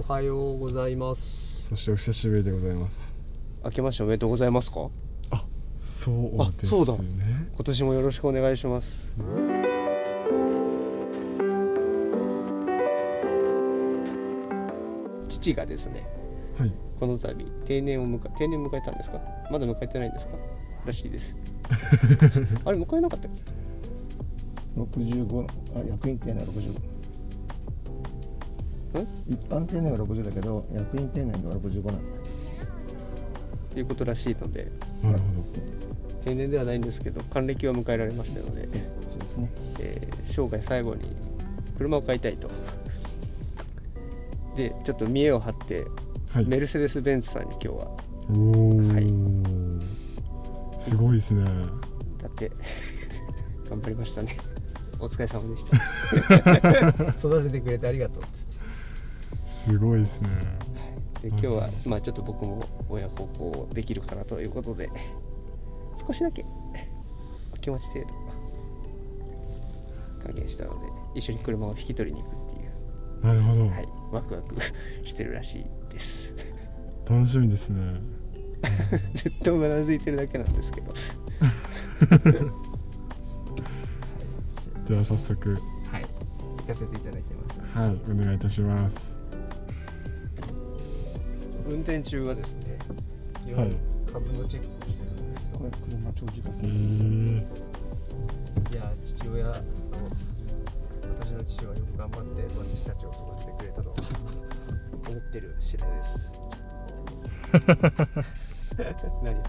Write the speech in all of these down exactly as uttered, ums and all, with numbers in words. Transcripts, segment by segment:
おはようございます。 そしてお久しぶりでございます。 明けましておめでとうございますか。 あ、そうですね。 そうだ。今年もよろしくお願いします。父がですね、はい、この度定年を迎え定年迎えたんですか。まだ迎えてないんですからしいです。あれ迎えなかったっけ。 ろくじゅうご、あ、役員定年はろくじゅうご。一般定年はろくじゅうだけど、役員定年はろくじゅうごなんだ。 ということらしいので、 なるほど。 定年ではないんですけど、還暦は迎えられましたので、そうですね。えー、生涯最後に車を買いたいと。で、ちょっと見栄を張って、はい、メルセデス・ベンツさんに今日は。 おー、はい。すごいですね。 だって頑張りましたね。お疲れ様でした。育ててくれてありがとう。 すごいですね。 で今日はまあちょっと僕も親孝行できるかなということで、少しだけ気持ち程度加減したので、一緒に車を引き取りに行くっていう。 なるほど。 はい、ワクワクしてるらしいです。 楽しみですね。 ずっとうなずいてるだけなんですけど。 では早速、 はい、行かせていただきます。 はい、お願いいたします。 運転中はですね、はい、株のチェックをしてるんですよ。これ車長時間。いや、父親の私の父はよく頑張って私たちを育ててくれたと思ってる次第です。何言ってんだ。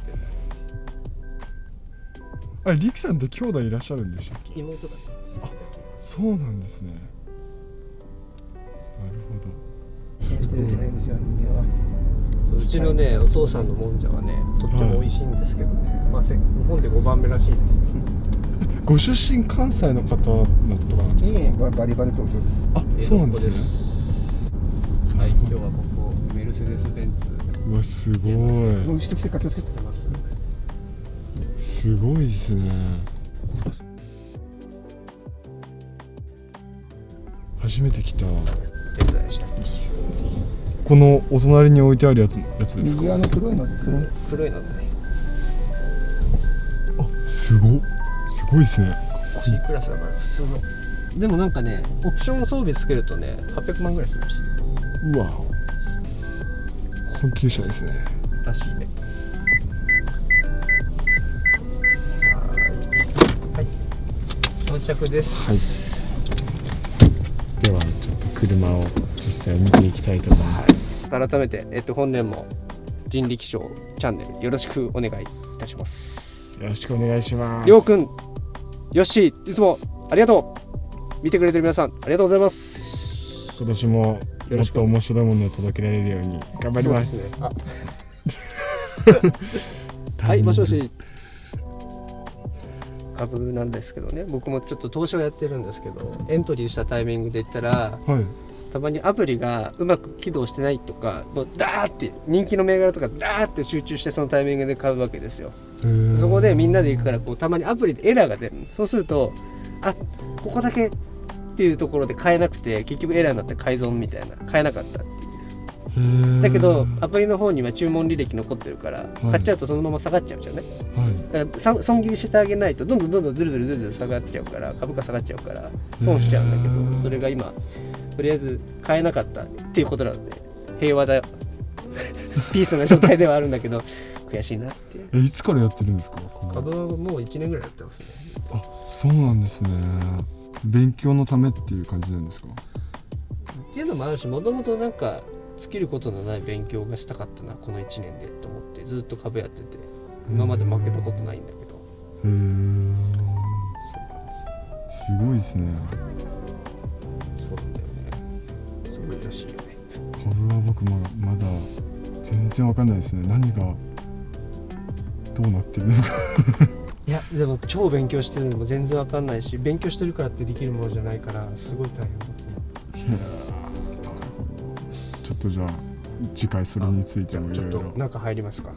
あれ、リクさんって兄弟いらっしゃるんでしたっけ。 妹が。 あ、そうなんですね。なるほど。 うちのね、お父さんのもんじゃはね、とっても美味しいんですけどね、はい、まあ、日本でごばんめらしいですよ。 ご出身関西の方のとかなんですか。 いえ、バリバリ東京です。 あ、そうなんですね。 はい、今日はここメルセデス・ベンツ。 うわ、すごい。 もう人来てか気をつけてます。 すごいですね。初めて来た。 手伝いした。 このお隣に置いてあるやつやつですか。 右側の黒いのですね。 黒いのね。 あ、すご。すごいですね。 C クラスだから普通の。でもなんかね、オプション装備つけるとね、はっぴゃくまんぐらいするらしい。 うわ。高級車ですね。 らしいね。はい。到着です。 はい。ではちょっと車を実際見ていきたいと思います。 はい、改めて、えっと、本年も人力車チャンネルよろしくお願いいたします。 よろしくお願いします。 りょうくん、よっしー、いつもありがとう。見てくれてる皆さん、ありがとうございます。 今年ももっと面白いものを届けられるように頑張ります。 そうですね。あはい、もしもし。株なんですけどね、僕もちょっと投資をやってるんですけど、エントリーしたタイミングで言ったら、はい、たまにアプリがうまく起動してないとか、もうダーって人気の銘柄とかダーって集中してそのタイミングで買うわけですよ。そこでみんなで行くからこうたまにアプリでエラーが出る。そうすると、あ、ここだけっていうところで買えなくて、結局エラーになって改造みたいな、買えなかったっていう。だけどアプリの方には注文履歴残ってるから、はい、買っちゃうとそのまま下がっちゃうじゃんね、はい、だから損切りしてあげないとどんどんどんどんずるずるずるずる下がっちゃうから、株価下がっちゃうから損しちゃうんだけど、それが今とりあえず買えなかったっていうことなので平和だピースな状態ではあるんだけど悔しいなって。 え、いつからやってるんですか。 株はもういちねんぐらいやってますね。 あ、そうなんですね。勉強のためっていう感じなんですか。 っていうのもあるし、もともとなんか尽きることのない勉強がしたかったなこのいちねんでと思ってずっと株やってて、今まで負けたことないんだけど。 へー、すごいですね。 そうなんだよね。すごいらしいよね。 株は僕まだまだ全然わかんないですね。何がどうなってるのかいやでも超勉強してるのも全然わかんないし、勉強してるからってできるものじゃないからすごい大変だと思う。 ちょっとじゃあ次回それについてもいろいろ。 ちょっと中入りますか。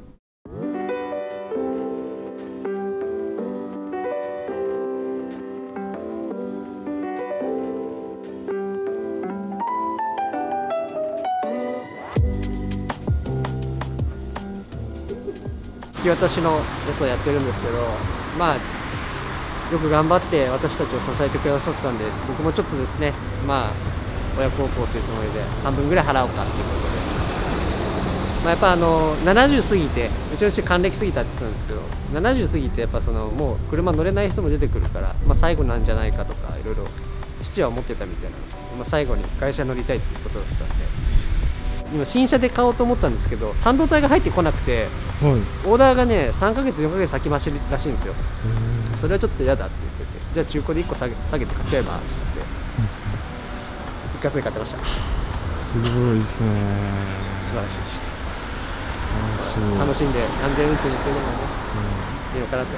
引き渡しのやつをやってるんですけど、まあよく頑張って私たちを支えてくださったんで、僕もちょっとですね、まあ親孝行というつもりで半分ぐらい払おうかっていうことで、まあ、やっぱあのななじゅう過ぎて、うちの父還暦過ぎたって言ってたんですけど、ななじゅう過ぎてやっぱそのもう車乗れない人も出てくるから、まあ、最後なんじゃないかとかいろいろ父は思ってたみたいなんですけど、まあ、最後に会社乗りたいっていうことだったんで、今新車で買おうと思ったんですけど、半導体が入ってこなくて、 はい、 オーダーがねさんかげつよんかげつ先増しらしいんですよ。それはちょっと嫌だって言ってて、じゃあ中古でいっこ下げ下げて買っちゃえばっつって、一括で買ってました。 すごいですね。 素晴らしいし、楽しんで安全運転に行ってるのがね、うん、いいのかなと。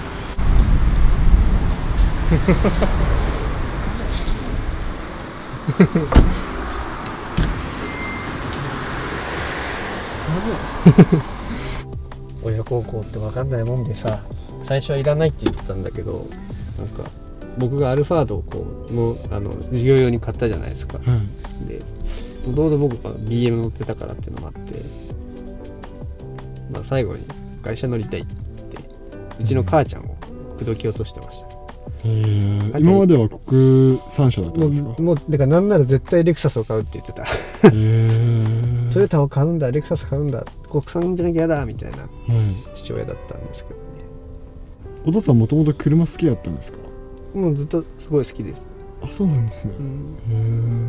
親孝行って分かんないもんでさ、最初はいらないって言ってたんだけど、なんか僕がアルファードをこうのあの事業用に買ったじゃないですか、うん、でもともと僕が ビーエム 乗ってたからっていうのもあって、まあ、最後に会社乗りたいってうちの母ちゃんを口説き落としてました。 へー、今までは国産車だったんですか？ もう、もうだからなんなら絶対レクサスを買うって言ってた。へートヨタを買うんだ、レクサス買うんだ、国産じゃなきゃ嫌だみたいな父親だったんですけどね。 お父さんもともと車好きだったんですか？ もうずっとすごい好きです。 あ、そうなんですね。うん、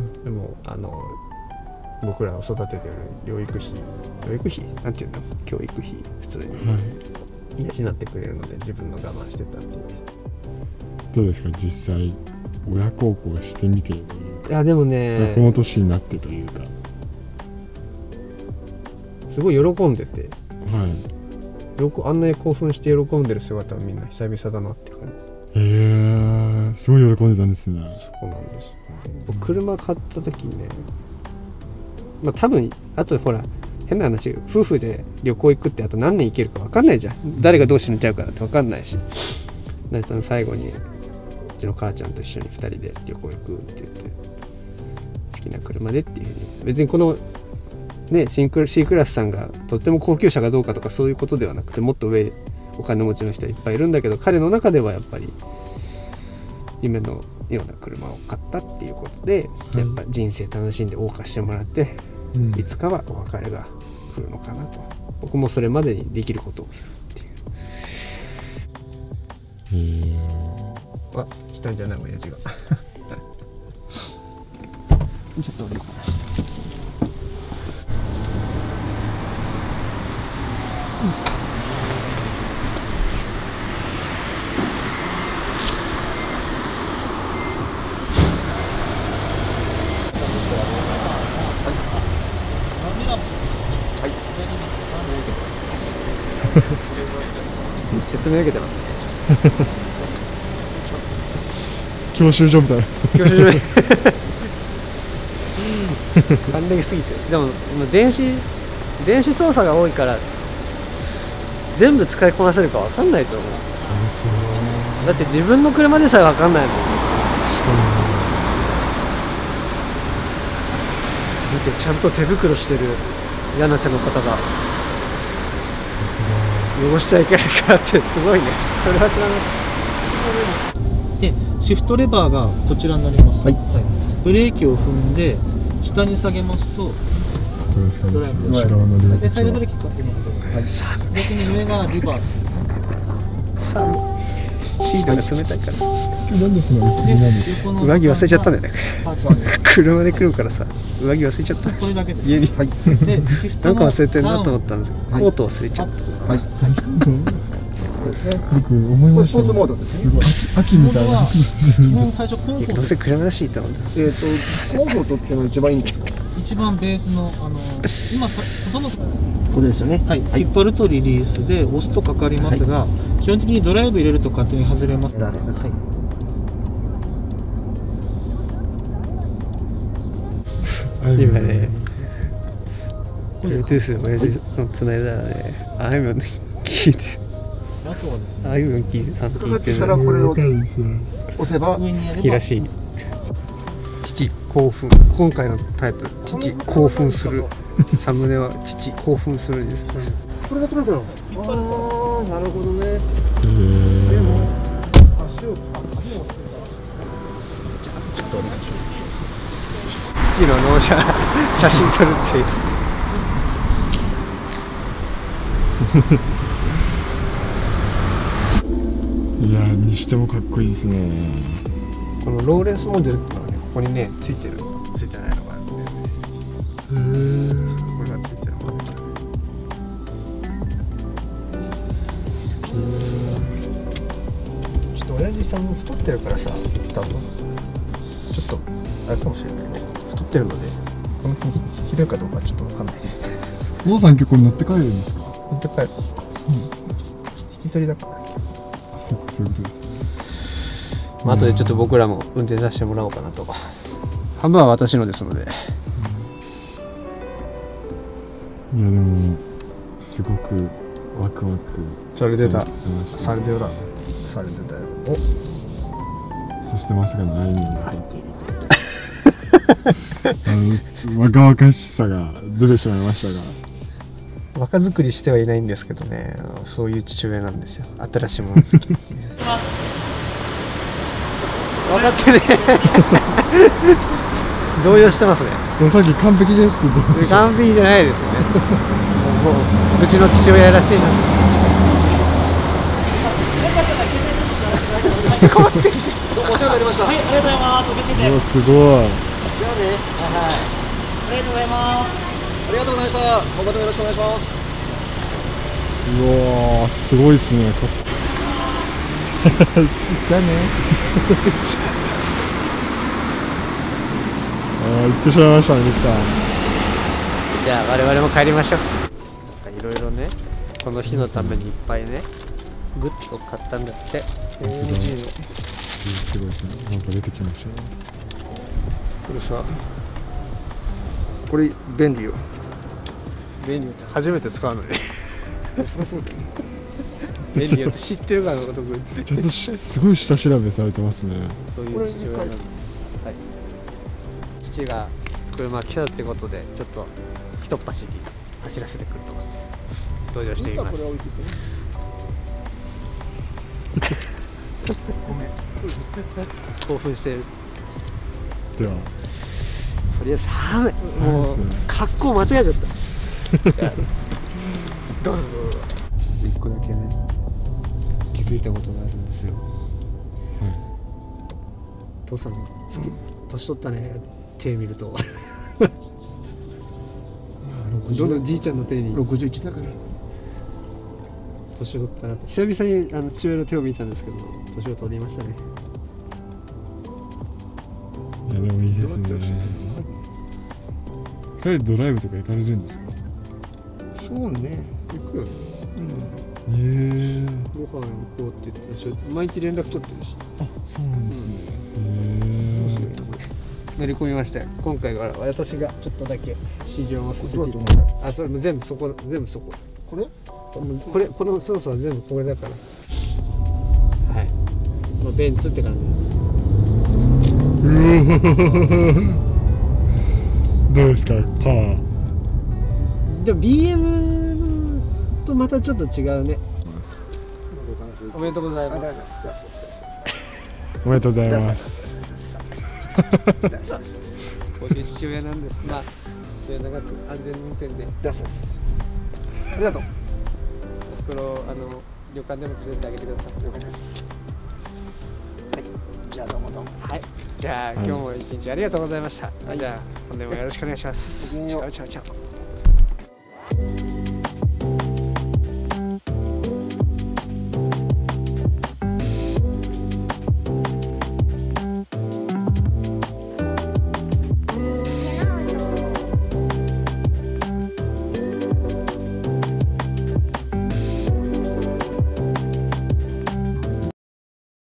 へーでもあの僕らを育ててる養育費養育費なんていうの、教育費普通に養ってくれるので自分の我慢してたっていう。 どうですか実際親孝行してみて？いやでもね、 この年になってというかすごい喜んでて、 はい、 よくあんなに興奮して喜んでる姿はみんな久々だなって感じです。 へえ、すごい喜んでたんですね。 そうなんです。僕車買った時にね、まあ多分あとほら変な話、夫婦で旅行行くってあと何年行けるか分かんないじゃん。誰がどう死ぬちゃうからって分かんないし、だから最後にうちの母ちゃんと一緒にふたりで旅行行くって言って、好きな車でっていうふうに、別にこのね C クラスさんがとっても高級車かどうかとかそういうことではなくて、もっと上お金持ちの人はいっぱいいるんだけど、彼の中ではやっぱり夢のような車を買ったっていうことで、はい、やっぱ人生楽しんで謳歌してもらって、うん、いつかはお別れが来るのかなと。僕もそれまでにできることをするっていう。あ、来たんじゃない親父が。ちょっと降りようかな。説明受けてますね。 教習所みたいな。 教習所みたいな。還暦すぎて、でも電子電子操作が多いから全部使いこなせるか分かんないと思う。だって自分の車でさえ分かんないもん。見て、ちゃんと手袋してる柳瀬の方が。汚しちゃいけないからってすごいね。それは知らない。 で、シフトレバーがこちらになります。はい。ブレーキを踏んで下に下げますとドライブでサイドブレーキかけます。はい。逆に上がリバース。 寒い。シートが冷たいから。 なんでそんな薄着なんですか？ 上着忘れちゃったんだよね。車で来るからさ、上着忘れちゃった。 それだけで。 家に。はい。なんか忘れてるなと思ったんですけど、コート忘れちゃった。はい。 そうですね。僕思いました。スポーツモードですね。すごい秋みたいな。 基本最初コンフォート。 どうせ車らしいと思うんだ。 えっとコンフォートっていうのが一番いいんですか？ 一番ベースのあの今ほとんどこれですよね。 はい。引っ張るとリリースで押すとかかりますが、基本的にドライブ入れると勝手に外れます。はい。 今ね、Bluetooth 親父のつないだらね、ああいうの聞いて、ああいうの聞いて、さん聞いてる。 これを押せば好きらしい。父興奮。今回のタイトル、父興奮する。サムネは父興奮するです。 これが取れたの？ 引っ張ると。 ああ、なるほどね。 へえ。 でも足をあ足を押すんだ。じゃあちょっとお願いします。父の納車写真撮るっていう。 いやー、にしてもかっこいいですね。 このローレンスモデルってのはね、ここにねついてるついてないのがあるんだよね。 へえ。 これがついてるモデル。ちょっと親父さんも太ってるからさ、多分ちょっとあれかもしれないね。太ってるのでこの辺広いかどうかちょっとわかんない。 お父さん結構乗って帰るんですか？ 乗って帰る。 そうなんですね。 引き取りだから。 あ、そうか、そういうことですね。 まあ後でちょっと僕らも運転させてもらおうかなと。半分は私のですので。 いやでもすごくワクワク。 それ出た。 そされてた。されてたよ。お。 そしてまさかのあいみょんが入っているという。あの若々しさが出てしまいましたが。 若作りしてはいないんですけどね。そういう父親なんですよ。新しいもの好き。分かってね。動揺してますね。 でもさっき完璧ですって言ってました。 完璧じゃないですね。もう無事の父親らしいな。困ってる。どうもお世話になりました。 はい、ありがとうございます。お気をつけて。 うわ、すごい。 じゃあね。はいはい。 ありがとうございます。 ありがとうございました。今後ともよろしくお願いします。 うわー、すごいですね。じゃあね。あー、行ってしまいましたね、ミキさん。 じゃあ我々も帰りましょう。いろいろね、この日のためにいっぱいね、グッズを買ったんだって。エーエムジー の。 すごいですね。なんか出てきましたね。 これさ、これ便利よ。 便利って初めて使うのに。便利よって知ってるからのこと言って。 ちゃんとしすごい下調べされてますね。 そういう父親なんで。はい。父が車来たってことで、ちょっと一っ走り走らせてくると登場しています。ごめん。興奮してる。 では。 とりあえず寒い。もう格好間違えちゃった。どうぞどうぞ。一個だけね、気づいたことがあるんですよ。 はい。 父さん、年取ったね。手見ると。どんどんじいちゃんの手に。 ろくじゅういちだから。 年取ったなと。久々にあの父親の手を見たんですけど、年を取りましたね。 いやでもいいですね。それドライブとか行かれるんですか？ そうね。 行くよね。 うん。 へえ。 ご飯行こうって言って、毎日連絡取ってるし。 あ、そうなんですね。へえ。 乗り込みましたよ。今回は私がちょっとだけ試乗をさせていただいて。あ、それも全部そこ、全部そこ。 これ？ これ、この操作は全部これだから。はい。まあ、ベンツって感じ。 どうですか、パワー。 でも ビーエム とまたちょっと違うね。おめでとうございます。 おめでとうございます。 こういう父親なんです。まあ、末永く安全運転で。 出す。ありがとう。 おふくろ、あの旅館でも連れてあげてください。了解です。 はい。じゃあどうもどうも。 はい。じゃあ、今日も一日ありがとうございました。はい、じゃあ本年もよろしくお願いします。 ごきげんよう。 チャオチャオチャオ。